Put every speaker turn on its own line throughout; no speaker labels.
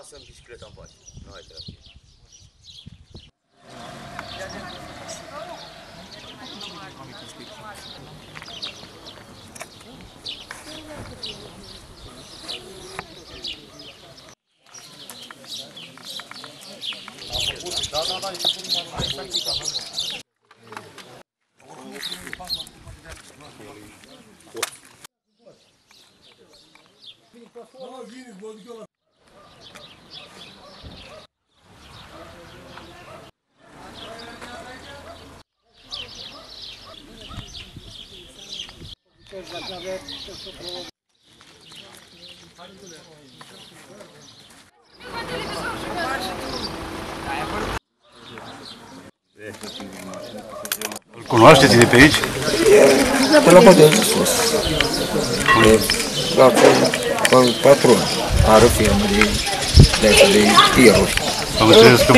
lasă-mi bicicleta în pace. Nu ai treabă. Da, e cum mai practica.
Îl cunoașteți de pe aici?
De la Bădea de sus. La patron. Are firmă de tiruri.
Am înțeles că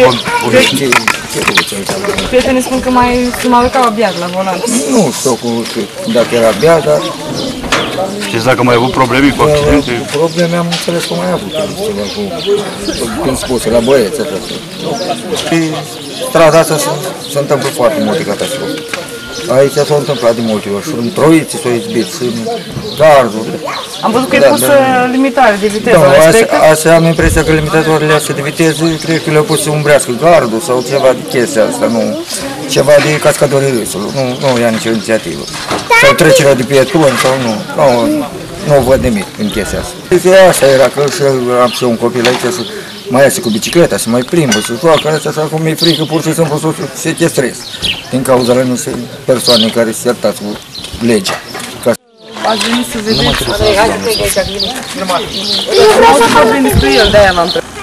Prietenii spun că mai aducau abiat la volan.
Nu știu dacă era bea, dar...
Știți dacă mai avut probleme cu accidente?
Probleme am înțeles că mai avut. Când spuse, la băieți. Pe strada asta se întâmplă foarte multe catastrofe. Aici s-a întâmplat de multe ori. Și în Troiții s-au izbit, și în Gardul.
Am văzut că e pusă limitare de viteză.
Asta am impresia că limitatoarele astea de viteză, cred că le-au pus să umbrească Gardul sau ceva de chestia asta, nu ceva de cascadorii râsului. Nu ia nicio inițiativă. Sau trecerea de pietoni sau nu văd nimic în chestia asta. Asta era că am și eu un copil aici să mai iasă cu bicicleta, să mai plimbă, să joacă, așa cum mi-e frică pur și simplu să se chestrez. Din cauza la nu persoane care se certați cu legea.
Ați venit să vedeți? Eu vreau să vorbim despre el, de-aia m-am întrebat.